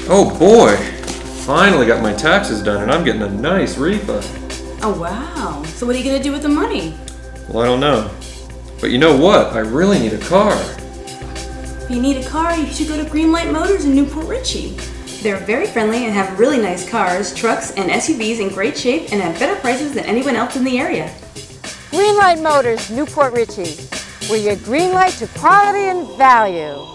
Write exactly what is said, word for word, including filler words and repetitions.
Oh boy! Finally got my taxes done and I'm getting a nice refund. Oh wow. So what are you going to do with the money? Well, I don't know. But you know what? I really need a car. If you need a car, you should go to Greenlight Motors in Newport Richey. They're very friendly and have really nice cars, trucks, and S U Vs in great shape and at better prices than anyone else in the area. Greenlight Motors, Newport Richey, where you greenlight to quality and value.